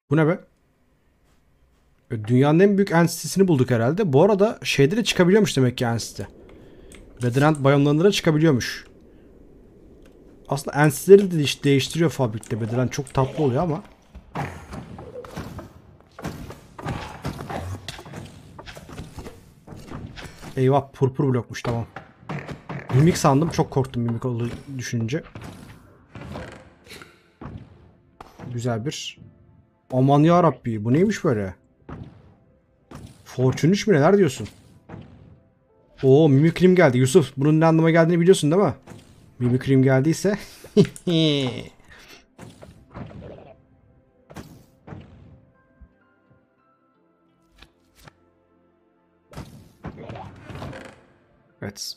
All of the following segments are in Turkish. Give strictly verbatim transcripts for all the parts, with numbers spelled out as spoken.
Bu ne be? E, Dünyanın en büyük ensitesini bulduk herhalde. Bu arada şeyde de çıkabiliyormuş demek ki ensite. Bedrand bayonlarında da çıkabiliyormuş. Aslında ensitleri de değiş- değiştiriyor fabrikte. Bedrand çok tatlı oluyor ama. Eyvah, purpur blokmuş, tamam. Mimik sandım, çok korktum mimik olduğu düşününce. Güzel bir. Aman ya Rabbi, bu neymiş böyle? Fortune üç mü, neler diyorsun? Oo, mimikrim geldi. Yusuf, bunun ne anlama geldiğini biliyorsun değil mi? Mimikrim geldiyse. Evet.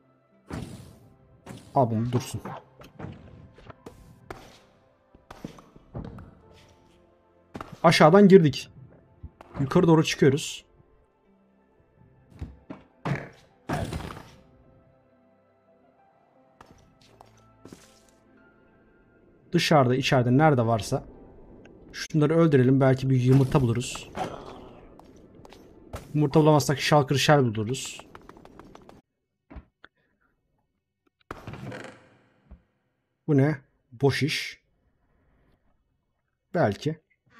Al bunu dursun. Aşağıdan girdik. Yukarı doğru çıkıyoruz. Dışarıda, içeride nerede varsa şunları öldürelim. Belki bir yumurta buluruz. Yumurta bulamazsak şalkır şel buluruz. Bu ne? Boş iş. Belki.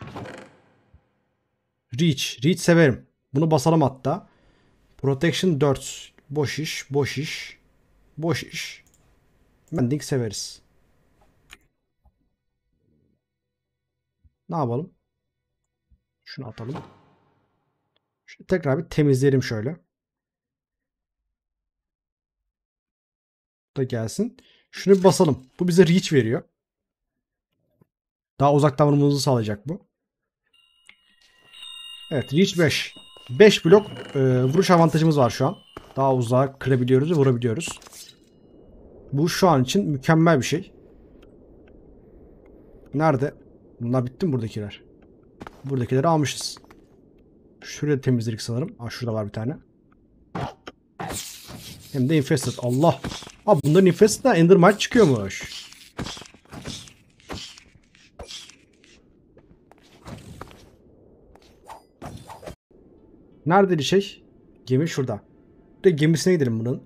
Reach. Reach severim. Bunu basalım hatta. Protection dört. Boş iş. Boş iş. Boş iş. Mending severiz. Ne yapalım? Şunu atalım. Şunu tekrar bir temizleyelim şöyle. Bu da gelsin. Şunu bir basalım. Bu bize reach veriyor. Daha uzaktan vurmamızı sağlayacak bu. Evet, reach beş. beş blok e, vuruş avantajımız var şu an. Daha uzağa kırabiliyoruz ve vurabiliyoruz. Bu şu an için mükemmel bir şey. Nerede? Bunlar bitti mi buradakiler? Buradakileri almışız. Şurada temizledik sanırım. Aa, şurada var bir tane. Hem de infested. Allah. Aa, bunların infested'dan endermite çıkıyormuş. Nerede bir şey? Gemi şurada. Bir de gemisine gidelim bunun.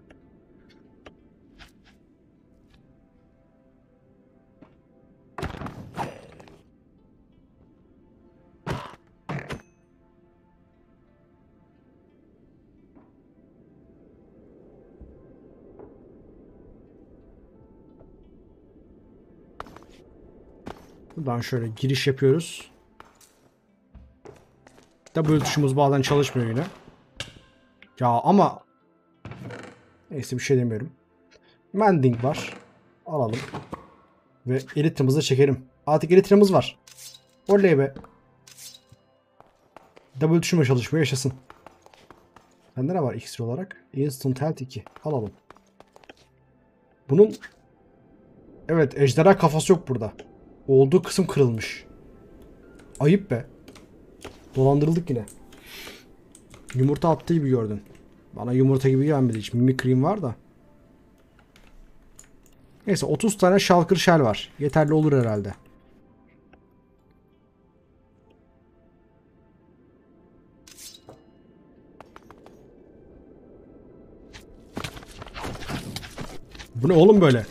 Buradan şöyle giriş yapıyoruz. W tuşumuz bazen çalışmıyor yine. Ya ama neyse, bir şey demiyorum. Mending var. Alalım. Ve elitrimizi çekelim. Artık elitrimiz var. Oley be. W tuşuma çalışmıyor, yaşasın. Bende ne var iksir olarak? Instant Health iki. Alalım. Bunun, evet, ejderha kafası yok burada. Olduğu kısım kırılmış. Ayıp be. Dolandırıldık yine. Yumurta attığı gibi gördün. Bana yumurta gibi gelmedi hiç. Mimikrim var da. Neyse, otuz tane şalkır şel var. Yeterli olur herhalde. Bu ne oğlum böyle?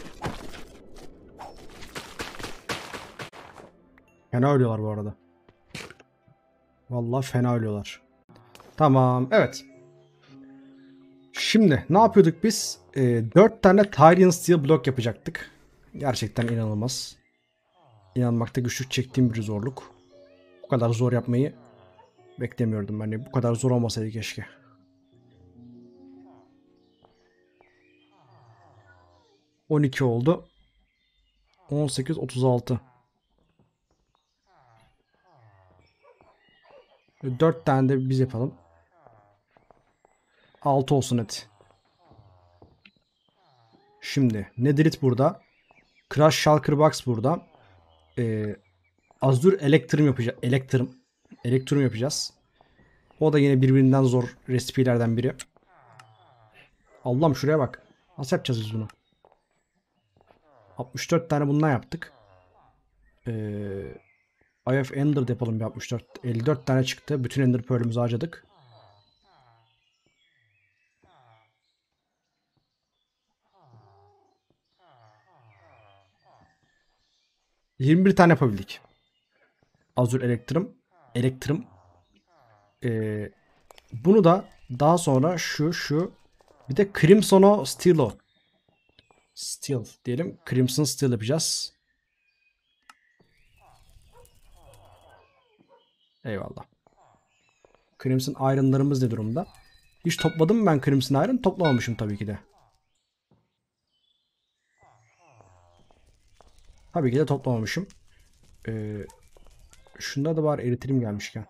Fena ölüyorlar bu arada. Vallahi fena ölüyorlar. Tamam, evet. Şimdi ne yapıyorduk biz? Ee, dört tane Tyrian Steel blok yapacaktık. Gerçekten inanılmaz. İnanmakta güçlük çektiğim bir zorluk. Bu kadar zor yapmayı beklemiyordum. Hani bu kadar zor olmasaydı keşke. on iki oldu. on sekiz, otuz altı. dört tane de biz yapalım. altı olsun hadi. Şimdi Netherite burada. Crash Shulker Box burada. Ee, Azure Electrum yapacağız. Electrum. Electrum yapacağız. O da yine birbirinden zor resipilerden biri. Allah'ım şuraya bak. Nasıl yapacağız biz bunu? altmış dört tane bundan yaptık. Ee, Eye of Ender yapalım bir altmış dört. elli dört tane çıktı. Bütün Ender Pearl'ümüzü harcadık. yirmi bir tane yapabildik. Azur Elektrum. Elektrum. Ee, bunu da daha sonra şu şu bir de Crimson Steel'o. Steel diyelim. Crimson Steel yapacağız. Eyvallah. Crimson Iron'larımız ne durumda? Hiç topladım mı ben Crimson Iron? Toplamamışım tabii ki de. Tabii ki de toplamamışım. Ee, şunda da var eritirim gelmişken.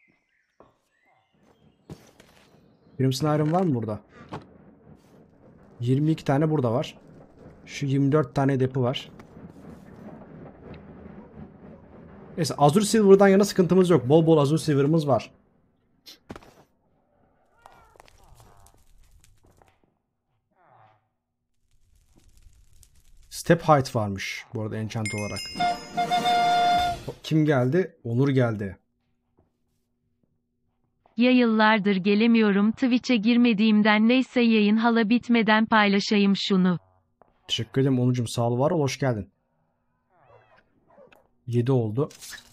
Crimson Iron var mı burada? yirmi iki tane burada var. Şu yirmi dört tane depo var. Neyse Azure Silver'dan yana sıkıntımız yok. Bol bol Azure Silver'ımız var. Step Height varmış bu arada enchant olarak. Kim geldi? Onur geldi. Ya yıllardır gelemiyorum Twitch'e girmediğimden neyse yayın hala bitmeden paylaşayım şunu. Teşekkür ederim Onurcuğum, sağ ol var ol, hoş geldin. yedi oldu.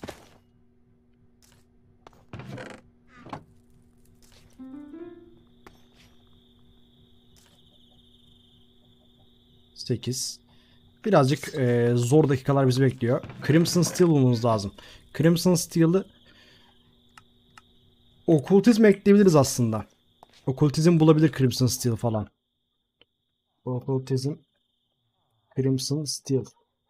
sekiz. Birazcık e, zor dakikalar bizi bekliyor. Crimson Steel bulmamız lazım. Crimson Steel'ı okkultizm ekleyebiliriz aslında. Okkultizm bulabilir Crimson Steel falan. Okkultizm Crimson Steel.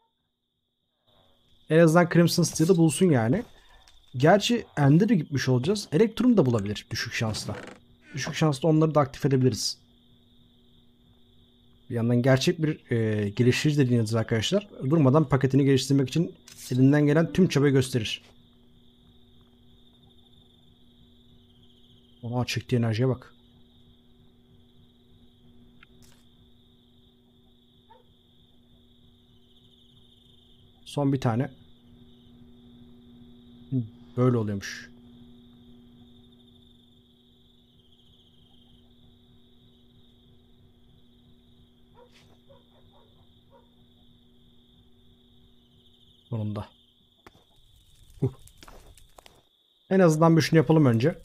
En azından Crimson Steel'ı bulsun yani. Gerçi Ender'e gitmiş olacağız. Elektrum da bulabilir düşük şansla. Düşük şansla onları da aktif edebiliriz. Bir yandan gerçek bir e, geliştirici dediğiniz arkadaşlar durmadan paketini geliştirmek için elinden gelen tüm çabayı gösterir. Ona çektiği enerjiye bak. Son bir tane. Böyle oluyormuş. Sonunda. Uh. En azından bir şunu yapalım önce.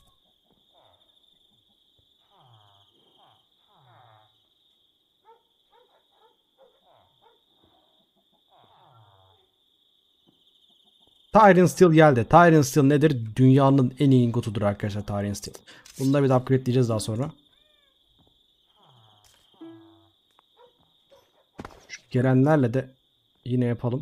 Tyrant Steel geldi. Tyrant Steel nedir? Dünyanın en iyi ingotudur arkadaşlar Tyrant Steel. Bunu da bir de upgradeleyeceğiz daha sonra. Şu gelenlerle de yine yapalım.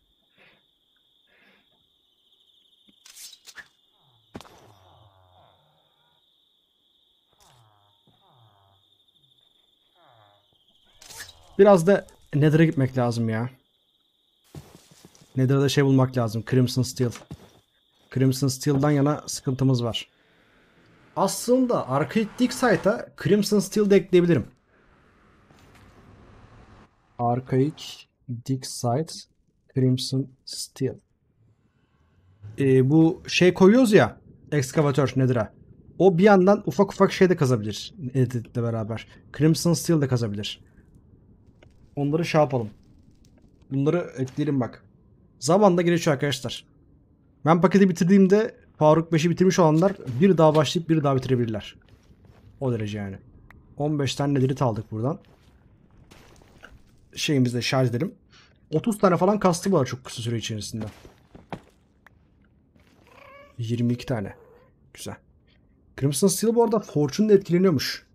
Biraz da Nether'a gitmek lazım ya. Nether'da şey bulmak lazım. Crimson Steel. Crimson Steel'dan yana sıkıntımız var. Aslında Arcade Dig Site'a Crimson Steel de ekleyebilirim. Arcade Dig Site Crimson Steel. Ee, bu şey koyuyoruz ya. Ekskavatör Nether'a. O bir yandan ufak ufak şey de kazabilir. Edit'le beraber. Crimson Steel de kazabilir. Onları şey yapalım. Bunları ekleyelim bak. Zamanla gelişiyor arkadaşlar. Ben paketi bitirdiğimde Faruk beşi bitirmiş olanlar bir daha başlayıp bir daha bitirebilirler. O derece yani. on beş tane nedirit aldık buradan. Şeyimizde şarj edelim. otuz tane falan kastı var çok kısa süre içerisinde. yirmi iki tane. Güzel. Crimson Steel bu arada Fortune'da etkileniyormuş.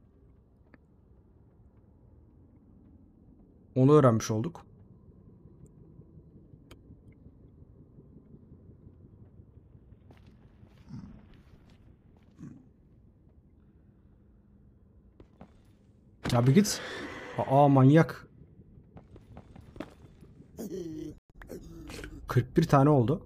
Onu öğrenmiş olduk. Ya bir git. Aa manyak. kırk bir tane oldu.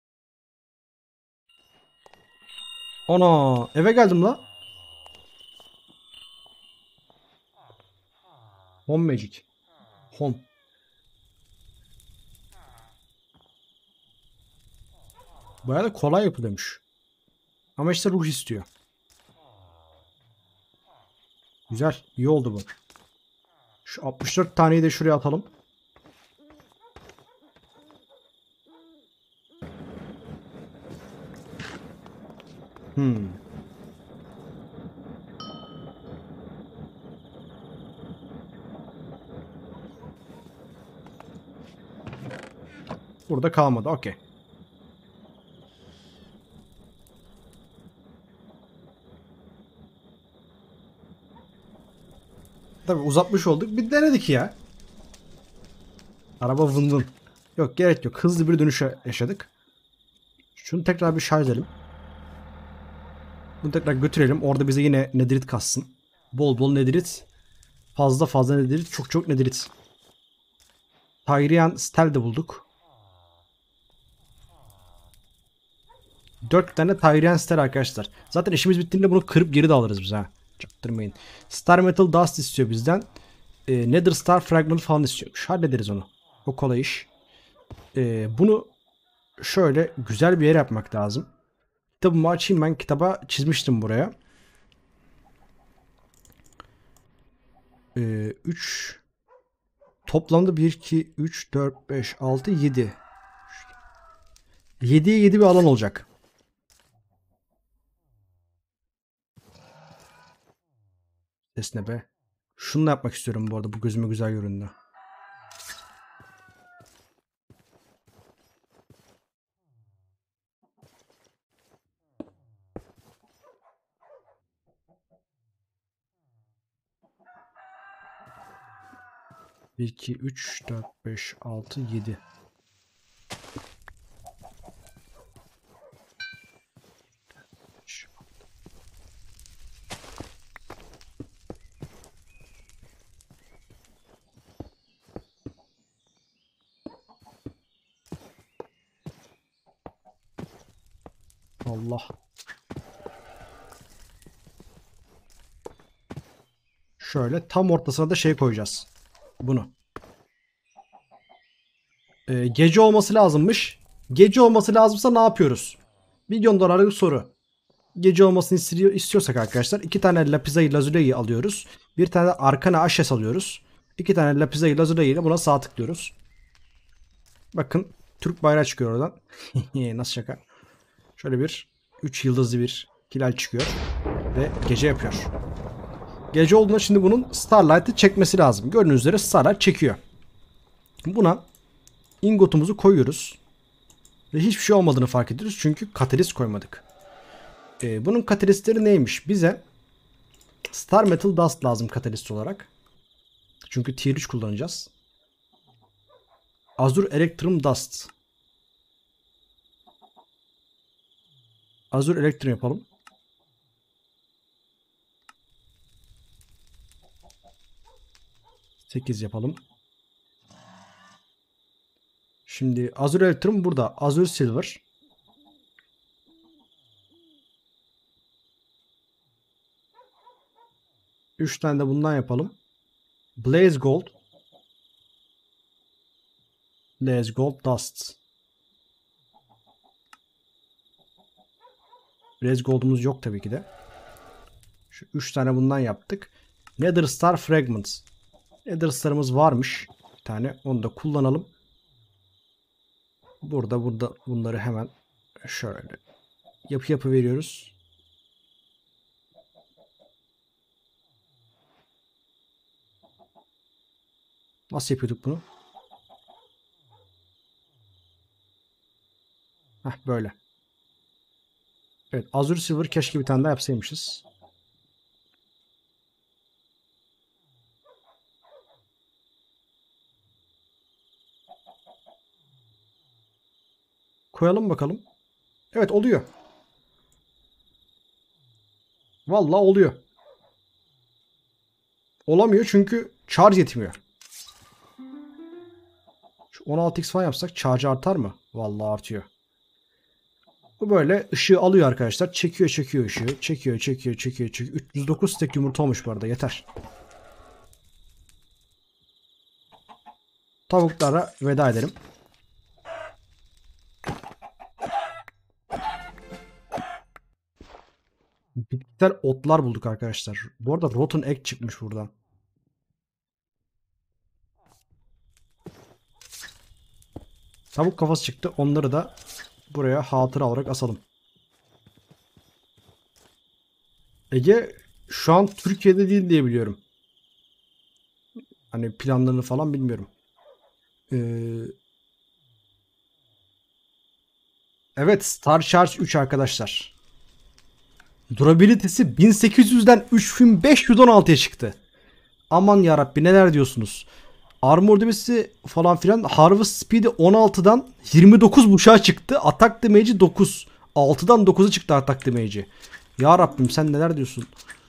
Ana eve geldim la. Home Magic. Home. Bayağı da kolay yapılıyormuş. Ama işte ruh istiyor. Güzel. İyi oldu bu. Şu altmış dört taneyi de şuraya atalım. Hmm. Burada kalmadı. Okey. Tabii uzatmış olduk. Bir denedik ya. Araba vın vın. Yok, gerek yok. Hızlı bir dönüş yaşadık. Şunu tekrar bir şarj edelim. Bunu tekrar götürelim. Orada bize yine nedirit kassın. Bol bol nedirit. Fazla fazla nedirit. Çok çok nedirit. Tyrian Stel de bulduk. dört tane Tyrian Stel arkadaşlar. Zaten işimiz bittiğinde bunu kırıp geri de alırız biz ha. Çaktırmayın. Star Metal Dust istiyor bizden. E, Nether Star Fragment falan istiyormuş. Hallederiz onu. O kolay iş. E, bunu şöyle güzel bir yer yapmak lazım. Kitabımı açayım, ben kitaba çizmiştim buraya. Ee, üç toplamda bir, iki, üç, dört, beş, altı, yedi. yediye yedi bir alan olacak. Ses ne be? Şunu da yapmak istiyorum bu arada. Bu gözüme güzel göründü. bir, iki, üç, dört, beş, altı, yedi. Allah. Şöyle tam ortasına da şey koyacağız. Bunu. Ee, gece olması lazımmış. Gece olması lazımsa ne yapıyoruz? Milyon dolarlık soru. Gece olmasını istiyor, istiyorsak arkadaşlar iki tane Lapizai Lazule'yi alıyoruz. Bir tane de Arcana Ashes alıyoruz. İki tane Lapizai Lazuli ile buna sağ tıklıyoruz. Bakın Türk bayrağı çıkıyor oradan. Nasıl şaka. Şöyle bir üç yıldızlı bir hilal çıkıyor. Ve gece yapıyor. Gece olduğunda şimdi bunun Starlight'ı çekmesi lazım. Gördüğünüz üzere Starlight çekiyor. Buna ingotumuzu koyuyoruz. Ve hiçbir şey olmadığını fark ediyoruz. Çünkü katalist koymadık. Ee, bunun katalistleri neymiş? Bize Star Metal Dust lazım katalist olarak. Çünkü tier üç kullanacağız. Azure Electrum Dust. Azure Electrum yapalım. sekiz yapalım. Şimdi Azure Electrum burada. Azure Silver. üç tane de bundan yapalım. Blaze Gold. Blaze Gold Dust. Blaze Gold'umuz yok tabii ki de. Şu üç tane bundan yaptık. Nether Star Fragments. Nether Star'ımız varmış. Bir tane. Onu da kullanalım. Burada burada bunları hemen şöyle yapı yapı veriyoruz. Nasıl yapıyorduk bunu? Heh, böyle. Evet, Azure Silver keşke bir tane daha yapsaymışız. Koyalım bakalım. Evet, oluyor. Vallahi oluyor. Olamıyor çünkü charge yetmiyor. Şu on altı x falan yapsak charge artar mı? Vallahi artıyor. Bu böyle ışığı alıyor arkadaşlar. Çekiyor çekiyor ışığı. Çekiyor çekiyor çekiyor çekiyor. üç yüz dokuz stack yumurta olmuş bu arada, yeter. Tavuklara veda edelim. Bitkisel otlar bulduk arkadaşlar. Bu arada rotten egg çıkmış buradan. Tavuk kafası çıktı. Onları da buraya hatıra olarak asalım. Ege şu an Türkiye'de değil diye biliyorum. Hani planlarını falan bilmiyorum. Ee, evet, Star Charge üç arkadaşlar. Durability'si bin sekiz yüzden üç bin beş yüz on altıya çıktı. Aman yarabbi, neler diyorsunuz? Armor damage'i falan filan. Harvest speed'i on altıdan yirmi dokuz buçuğa çıktı. Attack damage'i dokuz. altıdan dokuza çıktı attack damage'i. Ya Rabbim, sen neler diyorsun?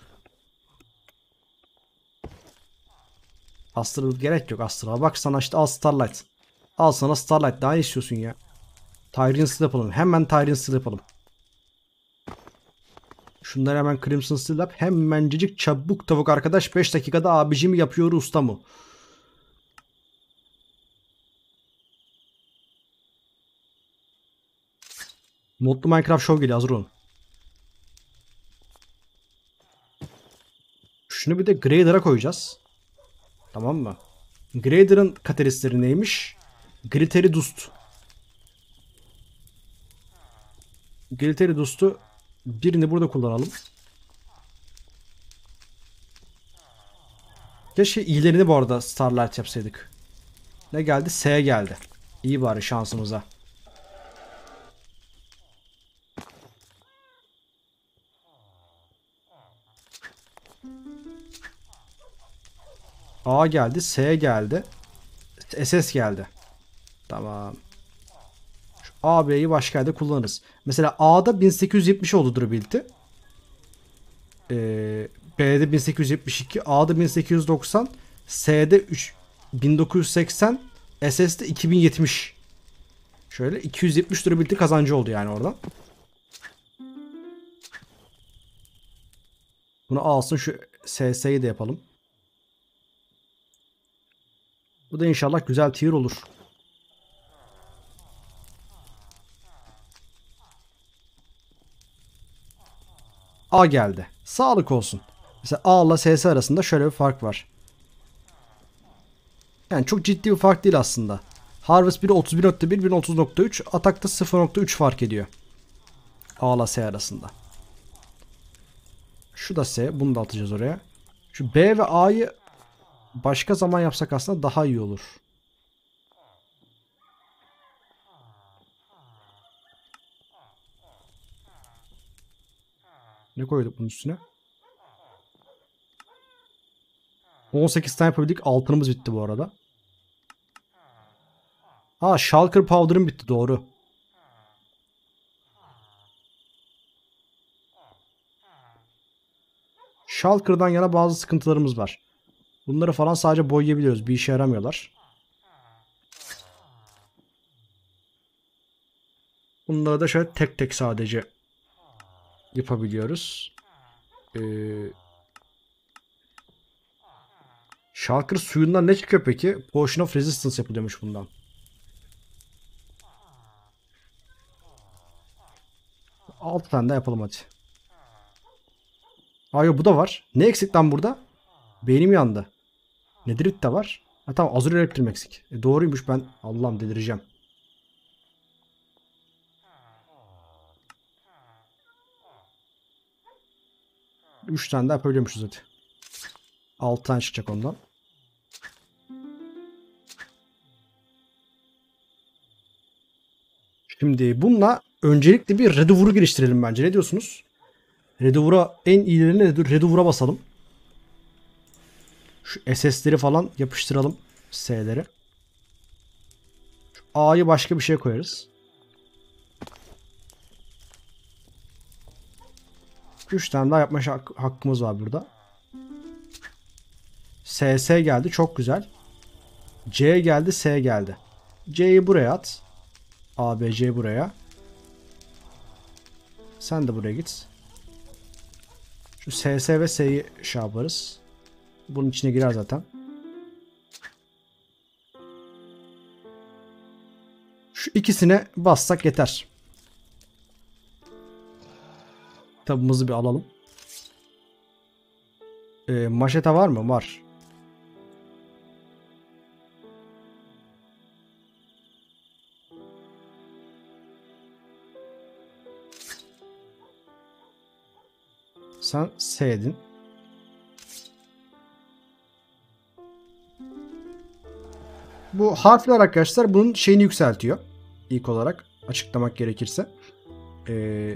Astral gerek yok Astral. Bak sana işte, al Starlight. Al sana Starlight. Daha ne istiyorsun ya? Tyrian Steel yapalım. Hemen Tyrian Steel yapalım. Şunları hemen Crimson Steel yap. Hemencecik çabuk tavuk arkadaş. beş dakikada abicim yapıyor usta mı? Modlu Minecraft Show geliyor, hazır olun. Şunu bir de Grader'a koyacağız. Tamam mı? Grader'ın katalistleri neymiş? Glittery Dust. Glittery Dust'u birini burada kullanalım. Keşke iyilerini bu arada Starlight yapsaydık. Ne geldi? S geldi. İyi bari şansımıza. A geldi. S geldi. S S geldi. Tamam. Şu A, B'yi başka yerde kullanırız. Mesela A'da bin sekiz yüz yetmiş oldu durability. Ee, B'de bin sekiz yüz yetmiş iki. A'da bin sekiz yüz doksan. S'de üç, bin dokuz yüz seksen. S S'de iki bin yetmiş. Şöyle iki yüz yetmiş durability kazancı oldu yani oradan. Bunu alsın, şu S S'yi de yapalım. Bu da inşallah güzel tier olur. A geldi. Sağlık olsun. Mesela A ile S S arasında şöyle bir fark var. Yani çok ciddi bir fark değil aslında. Harvest biri otuz bir nokta bir, biri otuz nokta üç. Atak'ta sıfır nokta üç fark ediyor. A ile S arasında. Şu da S. Bunu da atacağız oraya. Şu B ve A'yı başka zaman yapsak aslında daha iyi olur. Ne koyduk bunun üstüne? on sekiz tane yapabildik. Altınımız bitti bu arada. Ha, Shulker Powder'ım bitti, doğru. Shulker'dan yana bazı sıkıntılarımız var. Bunları falan sadece boyayabiliyoruz. Bir işe yaramıyorlar. Bunları da şöyle tek tek sadece yapabiliyoruz. Ee, Shulker suyundan ne çıkıyor peki? Potion of Resistance yapılıyormuş bundan. altı tane de yapalım hadi. Aa yok, bu da var. Ne eksik lan burada? Beynim yandı. Nedirit de var. Ha tamam, Azure Elektrim eksik. E, doğruymuş, ben Allah'ım delireceğim. üç tane daha yapabiliyormuşuz hadi. altı tane çıkacak ondan. Şimdi bununla öncelikle bir Reduvur'u geliştirelim bence. Ne diyorsunuz? Reduvur'a en iyilerini Reduvur'a basalım. Şu S S'leri falan yapıştıralım. S'leri. Şu A'yı başka bir şey koyarız. üç tane daha yapma hak hakkımız var burada. S S geldi. Çok güzel. C geldi. S geldi. C'yi buraya at. A, B, C buraya. Sen de buraya git. Şu S S ve S'yi şey yaparız. Bunun içine girer zaten. ikisine bassak yeter. Kitabımızı bir alalım. Ee, maşete var mı? Var. Sen S'din. Bu harfler arkadaşlar bunun şeyini yükseltiyor. İlk olarak açıklamak gerekirse. Ee,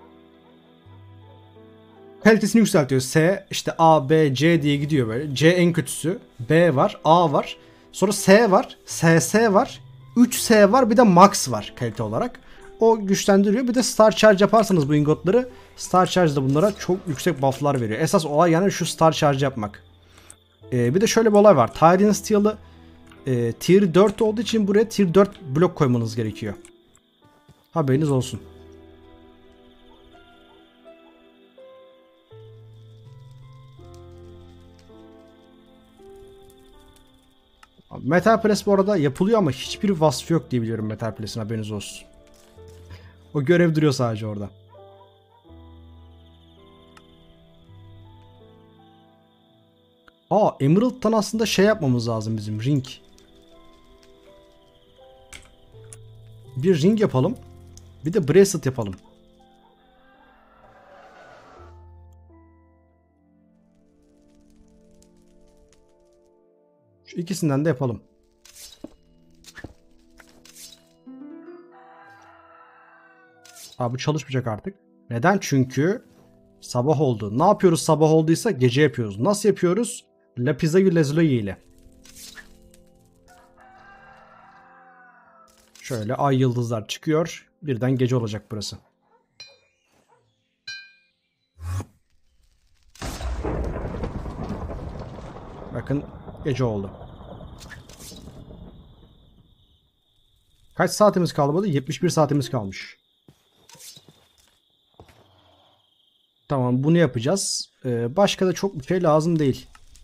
kalitesini yükseltiyor. S işte A, B, C diye gidiyor böyle. C en kötüsü. B var. A var. Sonra S var. S S var. üç S var. Bir de Max var kalite olarak. O güçlendiriyor. Bir de Star Charge yaparsanız bu ingotları, Star Charge da bunlara çok yüksek bufflar veriyor. Esas olay yani şu Star Charge yapmak. Ee, bir de şöyle bir olay var. Tyrant Steel'ı e, Tier dört olduğu için buraya Tier dört blok koymanız gerekiyor. Haberiniz olsun. Metal Press bu arada yapılıyor ama hiçbir vasfı yok diye biliyorum Metal Press'in, haberiniz olsun. O görev duruyor sadece orada. Aa, Emerald'dan aslında şey yapmamız lazım bizim, ring. Bir ring yapalım. Bir de bracelet yapalım. Şu ikisinden de yapalım. Aa, bu çalışmayacak artık. Neden? Çünkü sabah oldu. Ne yapıyoruz sabah olduysa gece yapıyoruz. Nasıl yapıyoruz? Lapis lazuli ile. Şöyle ay yıldızlar çıkıyor. Birden gece olacak burası. Bakın gece oldu. Kaç saatimiz kalmadı? yetmiş bir saatimiz kalmış. Tamam, bunu yapacağız. Ee, başka da çok bir şey lazım değil.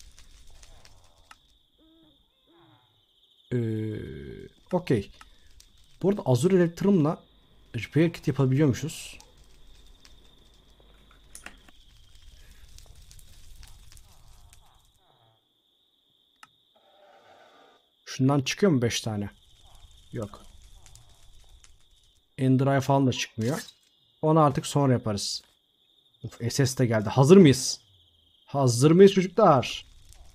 Ee, Okey. Bu arada Azure Electrum'la repair kit yapabiliyormuşuz. Şundan çıkıyor mu beş tane? Yok. Ender falan da çıkmıyor. Onu artık sonra yaparız. Of, S S de geldi. Hazır mıyız? Hazır mıyız çocuklar?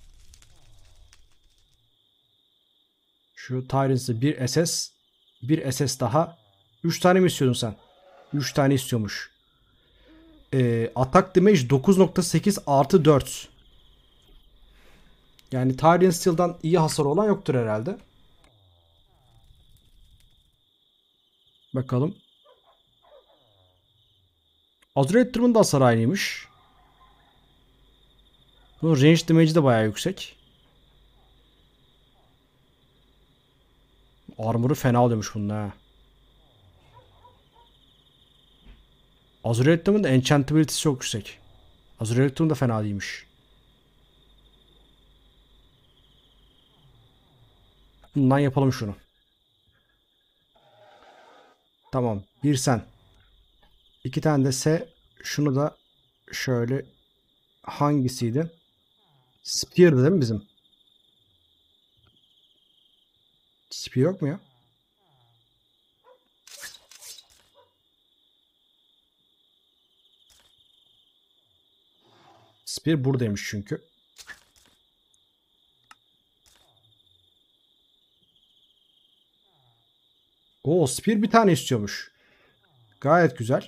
Şu Tyrants'ı bir S S. Bir S S daha. üç tane mi istiyordun sen? üç tane istiyormuş. Ee, attack damage dokuz nokta sekiz artı dört. Yani Tyrant Steel'dan iyi hasar olan yoktur herhalde. Bakalım. Azure Electrum'un da hasarı aynıymış. Bunun range damage'i de bayağı yüksek. Armor'u fena oluyormuş bunun ha. Azure Electrum'un da enchantability'si çok yüksek. Azure Electrum da fena değilmiş. Bundan yapalım şunu. Tamam. Bir sen. İki tane de S. Şunu da şöyle, hangisiydi? Spear'dı değil mi bizim? Spear yok mu ya? Spear buradaymış çünkü. Oo, Spear bir tane istiyormuş. Gayet güzel.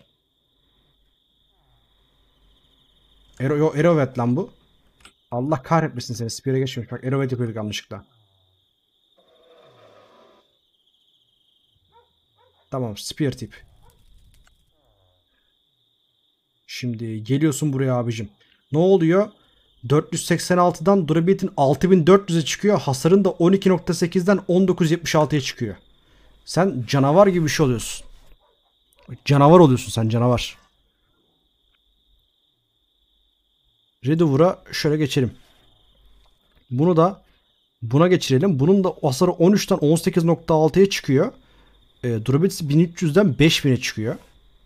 Ero, yo, Erovet lan bu. Allah kahretmesin seni. Spear'e geçmemiş. Bak, Erovet yapıyorduk yanlışlıkla. Tamam, Spear tip. Şimdi geliyorsun buraya abicim. Ne oluyor? dört yüz seksen altıdan durability'in altı bin dört yüze çıkıyor. Hasarın da on iki nokta sekizden on dokuz nokta yetmiş altıya çıkıyor. Sen canavar gibi bir şey oluyorsun. Canavar oluyorsun sen, canavar. Reduvur'a şöyle geçelim. Bunu da buna geçirelim. Bunun da hasarı on üçten on sekiz nokta altıya çıkıyor. E, durability bin üç yüzden beş bine çıkıyor.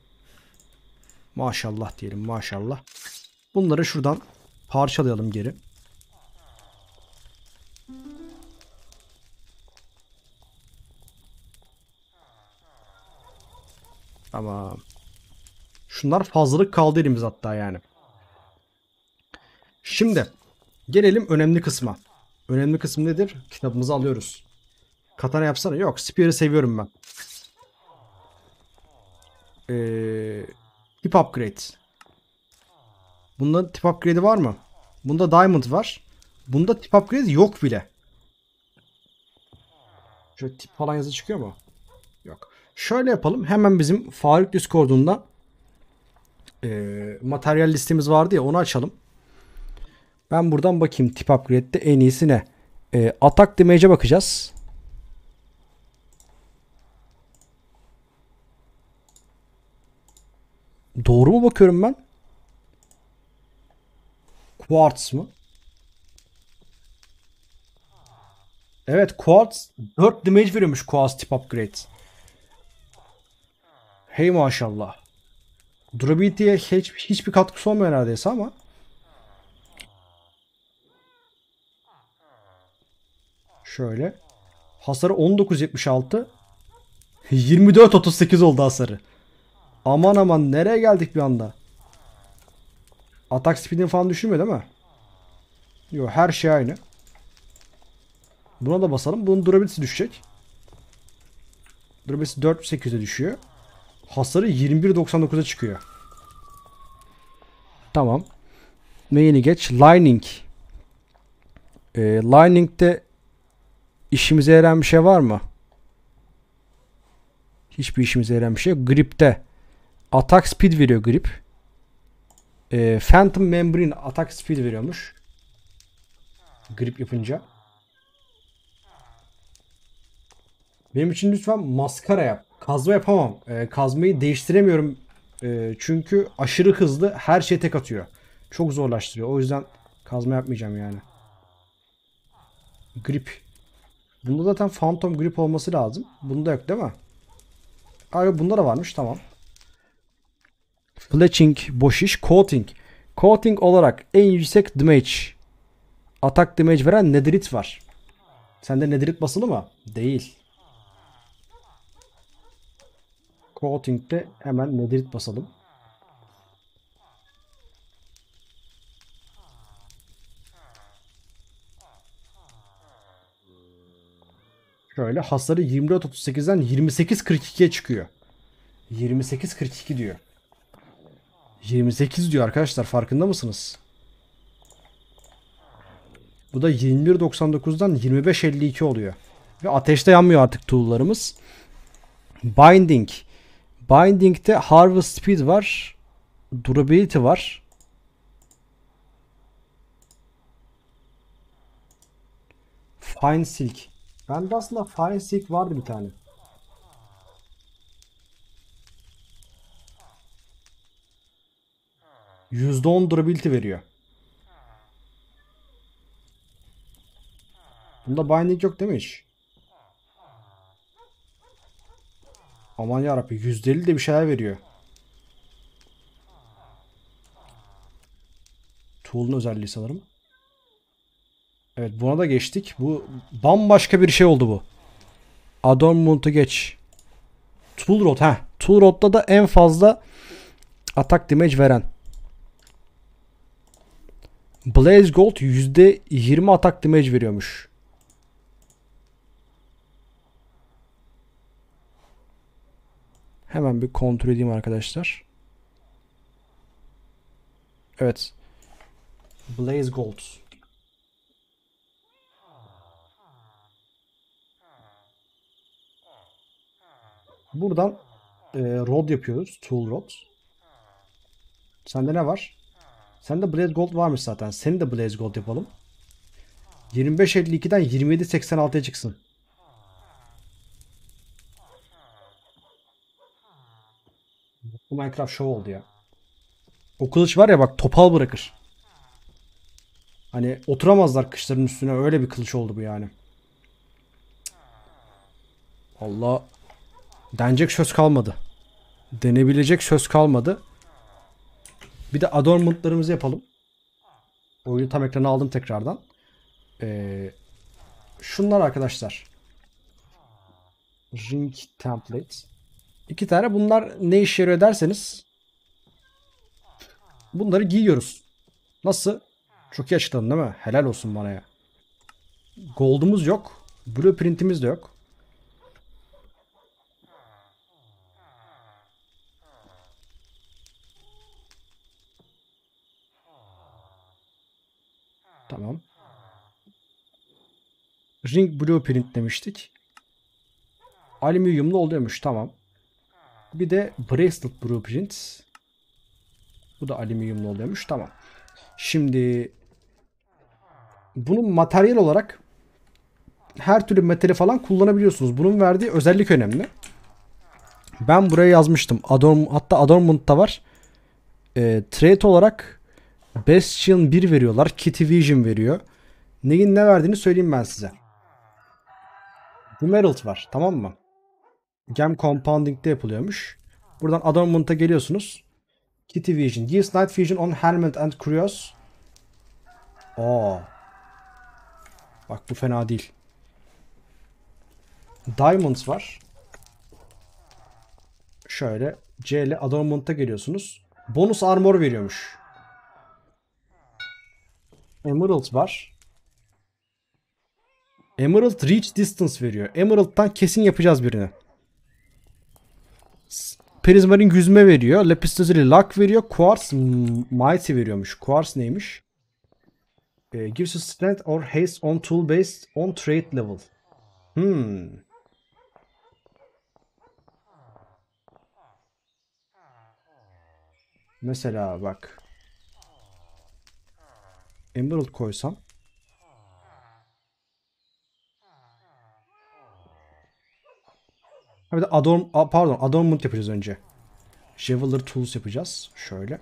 Maşallah diyelim, maşallah. Bunları şuradan parçalayalım geri. Ama şunlar fazlalık kaldı elimiz hatta yani. Şimdi gelelim önemli kısma. Önemli kısım nedir? Kitabımızı alıyoruz. Katana yapsana. Yok, Spear'ı seviyorum ben. Ee, tip upgrade. Bunda tip upgrade'i var mı? Bunda diamond var. Bunda tip upgrade yok bile. Şöyle tip falan yazı çıkıyor mu? Yok. Şöyle yapalım. Hemen bizim Faruk Discord'unda e, materyal listemiz vardı ya, onu açalım. Ben buradan bakayım tip upgrade'de en iyisi ne? E, attack damage'e bakacağız. Doğru mu bakıyorum ben? Quartz mı? Evet, Quartz dört damage veriyormuş Quartz tip upgrade. Hey maşallah. Durability'ye hiç, hiçbir katkısı olmuyor neredeyse ama. Şöyle. Hasarı on dokuz yetmiş altı. yirmi dört otuz sekiz oldu hasarı. Aman aman, nereye geldik bir anda? Atak speed'ini falan düşürmüyor değil mi? Yok, her şey aynı. Buna da basalım. Bunun durability'si düşecek. Durability'si dört bin sekiz yüze düşüyor. Hasarı yirmi bir doksan dokuza çıkıyor. Tamam. Main'i geç. Lining. Ee, Lining'de işimize yarayan bir şey var mı? Hiçbir işimize yarayan bir şey yok. Grip'te attack speed veriyor grip. Ee, Phantom Membrane attack speed veriyormuş. Grip yapınca. Benim için lütfen maskara yap. Kazma yapamam. Ee, kazmayı değiştiremiyorum. Ee, çünkü aşırı hızlı her şeye tek atıyor. Çok zorlaştırıyor. O yüzden kazma yapmayacağım yani. Grip. Bunda zaten Phantom grip olması lazım. Bunda yok değil mi? Aa, bunda da varmış, tamam. Fletching boş iş. Coating. Coating olarak en yüksek damage, attack damage veren Netherite var. Sende Netherite basılı mı? Değil. Coating'de hemen Netherite basalım. Şöyle hasarı yirmi dört otuz sekizden yirmi sekiz kırk ikiye çıkıyor. yirmi sekiz kırk iki diyor. yirmi sekiz diyor arkadaşlar, farkında mısınız? Bu da yirmi bir doksan dokuzdan yirmi beş elli iki oluyor. Ve ateşte yanmıyor artık tool'larımız. Binding. Binding'de Harvest Speed var. Durability var. Fine Silk. Bende aslında Fine Silk vardı bir tane. yüzde on durability veriyor. Bunda binding yok değil mi hiç? Aman yarabbi, yüzde elli de bir şeyler veriyor. Tool'un özelliği sanırım. Evet, buna da geçtik. Bu bambaşka bir şey oldu bu. Adornment'u geç. Tool Rod. Heh. Tool Rod'da da en fazla attack damage veren. Blaze Gold yüzde yirmi attack damage veriyormuş. Hemen bir kontrol edeyim arkadaşlar. Evet. Blaze Gold. Buradan e, rod yapıyoruz. Tool Rod. Sende ne var? Sende Blaze Gold varmış zaten. Seni de Blaze Gold yapalım. yirmi beş elli ikiden yirmi yedi seksen altıya çıksın. Bu Minecraft show oldu ya. O kılıç var ya bak, topal bırakır. Hani oturamazlar kışların üstüne, öyle bir kılıç oldu bu yani. Allah. Denecek söz kalmadı. Denebilecek söz kalmadı. Bir de adornment'larımızı yapalım. Oyunu tam ekrana aldım tekrardan. Ee, şunlar arkadaşlar. Ring template. İki tane. Bunlar ne işe yarıyor derseniz bunları giyiyoruz. Nasıl? Çok iyi açıkladın değil mi? Helal olsun bana ya. Gold'umuz yok. Blueprint'imiz de yok. Tamam. Ring blueprint demiştik. Alüminyumlu oluyormuş. Tamam. Bir de bracelet blueprint. Bu da alüminyumlu oluyormuş. Tamam. Şimdi bunun materyal olarak her türlü metali falan kullanabiliyorsunuz. Bunun verdiği özellik önemli. Ben buraya yazmıştım. Adorn, hatta Adornment'ta var. E, trait olarak Bastion bir veriyorlar. Kitty Vision veriyor. Neyin ne verdiğini söyleyeyim ben size. Emerald var. Tamam mı? Gem Compounding'de yapılıyormuş. Buradan Adornment'a geliyorsunuz. Kitty Vision. Gives Night Vision on Helmet and Curios. Oo. Bak bu fena değil. Diamonds var. Şöyle C ile Adornment'a geliyorsunuz. Bonus armor veriyormuş. Emerald var. Emerald Reach Distance veriyor. Emerald'dan kesin yapacağız birini. Prismarine yüzme veriyor. Lapis Lazuli Luck veriyor. Quartz Mighty veriyormuş. Quartz neymiş? E, gives you strength or haste on tool based on trait level. Hmm. Mesela bak. Emerald koysam. Ha bir de adorn, pardon, adornment yapacağız önce. Jeweler tools yapacağız. Şöyle.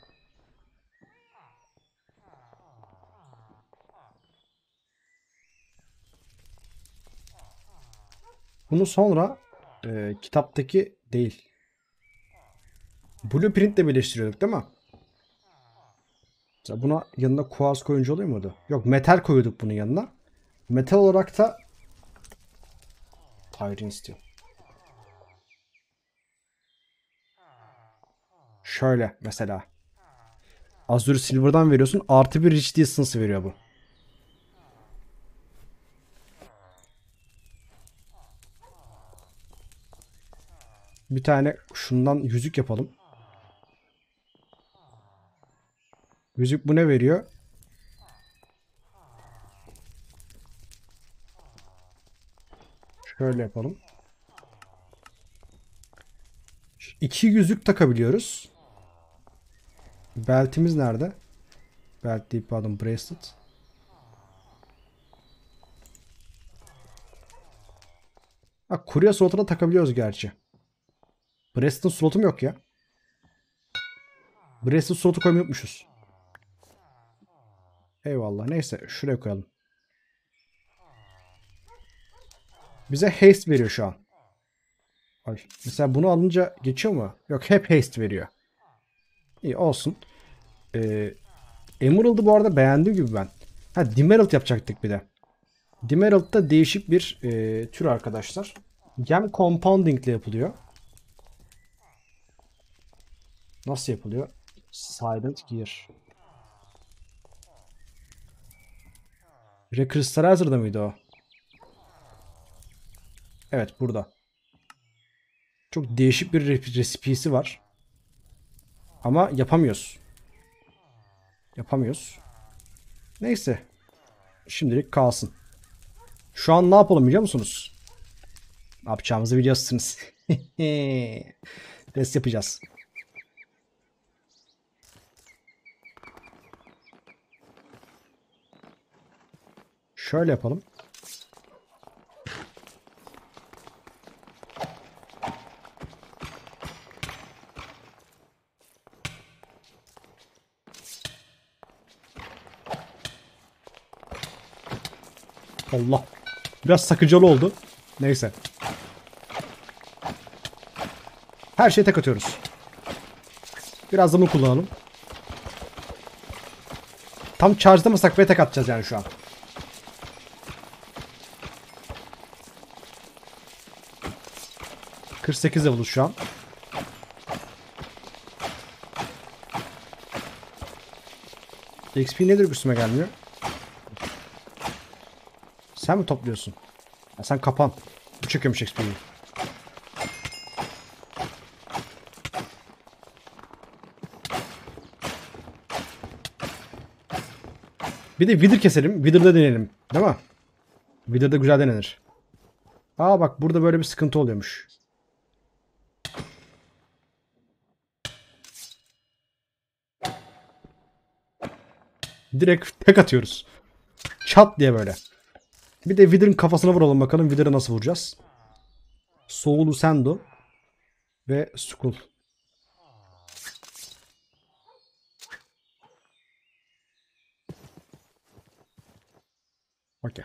Bunu sonra e, kitaptaki değil. Blueprint ile birleştiriyorduk değil mi? Mesela buna yanına kuartz koyunca oluyor muydu? Yok, metal koyuyorduk bunun yanına. Metal olarak da Tyrene Steel. Şöyle mesela. Azure Silver'dan veriyorsun. Artı bir Rich Distance veriyor bu. Bir tane şundan yüzük yapalım. Yüzük bu ne veriyor? Şöyle yapalım. İki yüzük takabiliyoruz. Beltimiz nerede? Belt değil, pardon, bracelet. Ha, kurye slotuna takabiliyoruz gerçi. Bracelet'ın slotum yok ya. Bracelet slotu koymayı unutmuşuz. Eyvallah. Neyse şuraya koyalım. Bize haste veriyor şu an. Ay, mesela bunu alınca geçiyor mu? Yok, hep haste veriyor. İyi olsun. Ee, Emerald'ı bu arada beğendiğim gibi ben. Ha, Demerald yapacaktık bir de. Demerald da değişik bir e, tür arkadaşlar. Gem Compounding ile yapılıyor. Nasıl yapılıyor? Silent Gear. Recrystallizer'da mıydı o? Evet, burada. Çok değişik bir resipisi var. Ama yapamıyoruz. Yapamıyoruz. Neyse. Şimdilik kalsın. Şu an ne yapalım biliyor musunuz? Ne yapacağımızı biliyorsunuz. Test yapacağız. Şöyle yapalım. Allah. Biraz sakıncalı oldu. Neyse. Her şeye tek atıyoruz. Biraz da bunu kullanalım. Tam charge'lamasak bile tek atacağız yani şu an. kırk sekiz level'ız şu an. X P nedir üstüme gelmiyor? Sen mi topluyorsun? Ya sen kapan. Bu çekiyormuş X P'yi. Bir de Wither keselim. Wither'da deneyelim. Değil mi? Wither'da güzel denenir. Aa bak burada böyle bir sıkıntı oluyormuş. Direkt tek atıyoruz. Çat diye böyle. Bir de Wither'ın kafasına vuralım bakalım. Wither'ı nasıl vuracağız? Soul Usendo ve Skull. Okey.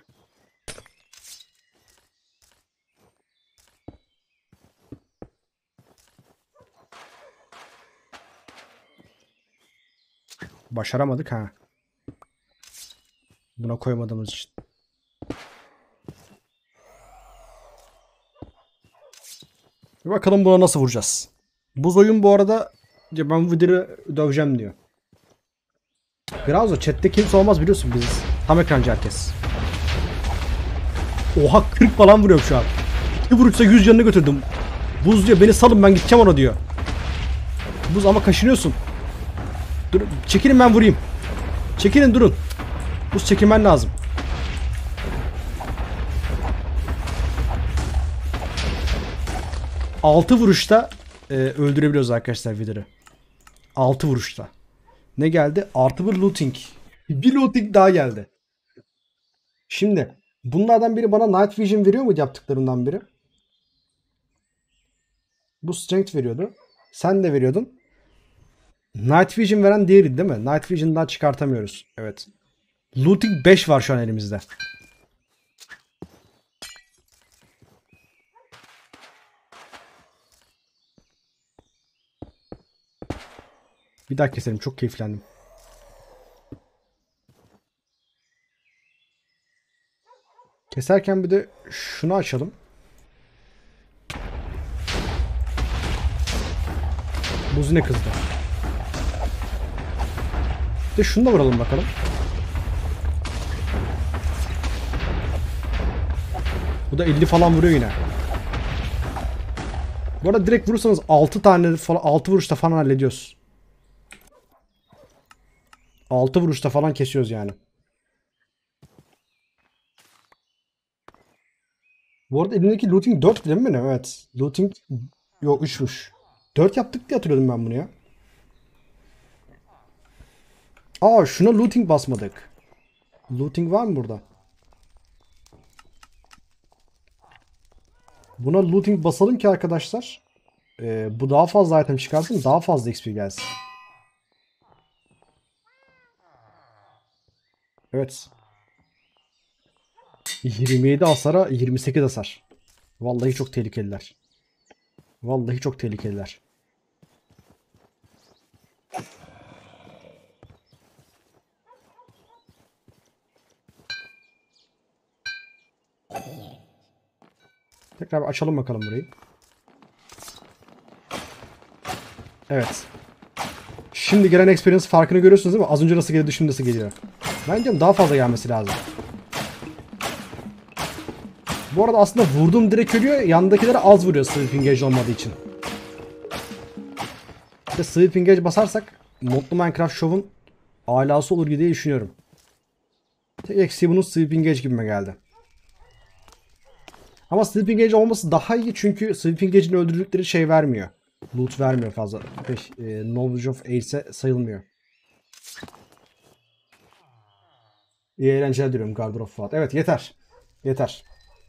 Başaramadık ha. Buna koymadığımız için. Bir bakalım buna nasıl vuracağız. Buz oyun bu arada ben Wither'ı döveceğim diyor. Biraz da chatte kimse olmaz biliyorsun biz. Tam ekrancı herkes. Oha kırk falan vuruyor şu an. Bir vuruşsa yüz canını götürdüm. Buz diyor beni salın ben gideceğim ona diyor. Buz ama kaşınıyorsun. Dur çekilin ben vurayım. Çekilin durun. Buz çekilmen lazım. altı vuruşta e, öldürebiliyoruz arkadaşlar Wither'ı. altı vuruşta. Ne geldi? Artı bir looting. Bir looting daha geldi. Şimdi bunlardan biri bana Night Vision veriyor muydu yaptıklarından biri? Bu Strength veriyordu. Sen de veriyordun. Night Vision veren diğeri değil mi? Night Vision'dan çıkartamıyoruz. Evet. Looting beş var şu an elimizde. Bir daha keselim. Çok keyiflendim. Keserken bir de şunu açalım. Buz ne kızdı. Bir de şunu da vuralım bakalım. Bu da elli falan vuruyor yine. Bu arada direkt vurursanız altı tane falan altı vuruşta falan hallediyoruz. altı vuruşta falan kesiyoruz yani. Bu arada elimdeki looting dört değil mi benim? Evet. Looting yok üçmüş. dört yaptık diye hatırlıyordum ben bunu ya. Aa şuna looting basmadık. Looting var mı burada? Buna looting basalım ki arkadaşlar. Ee, bu daha fazla item çıkarsın. Daha fazla X P gelsin. Evet. yirmi yedi hasara yirmi sekiz hasar. Vallahi çok tehlikeliler. Vallahi çok tehlikeliler. Tekrar bir açalım bakalım burayı. Evet. Şimdi gelen experience farkını görüyorsunuz değil mi? Az önce nasıl geliyordu, şimdi nasıl geliyor. Bence daha fazla gelmesi lazım. Bu arada aslında vurduğum direkt ölüyor. Yandakilere az vuruyor Sleeping Engage olmadığı için. Bir de Sleeping Engage basarsak modlu Minecraft Show'un alası olur diye düşünüyorum. Tek eksiği bunun Sleeping Engage gibime geldi. Ama Sleeping Engage olması daha iyi çünkü Sleeping Engage'in öldürdükleri şey vermiyor. Loot vermiyor fazla. Beş, e, Knowledge of Ace'e sayılmıyor. İyi eğlenceler diliyorum Garden of Fuat. Evet yeter. Yeter.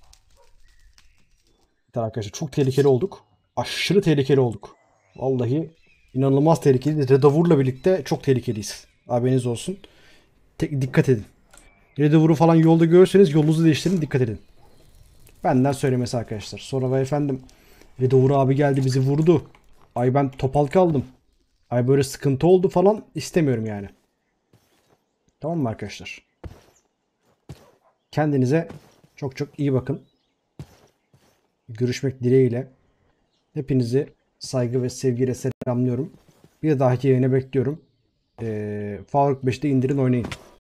Yeter arkadaşlar. Çok tehlikeli olduk. Aşırı tehlikeli olduk. Vallahi inanılmaz tehlikeli. Redavur'la birlikte çok tehlikeliyiz. Haberiniz olsun. Tek, dikkat edin. Redavur'u falan yolda görürseniz yolunuzu değiştirin. Dikkat edin. Benden söylemesi arkadaşlar. Sonra ve efendim Redavur abi geldi bizi vurdu. ay ben topal kaldım, ay böyle sıkıntı oldu falan istemiyorum yani. Tamam mı arkadaşlar? Kendinize çok çok iyi bakın. Görüşmek dileğiyle. Hepinizi saygı ve sevgiyle selamlıyorum. Bir dahaki yayına bekliyorum. Ee, Faruk beşte indirin oynayın.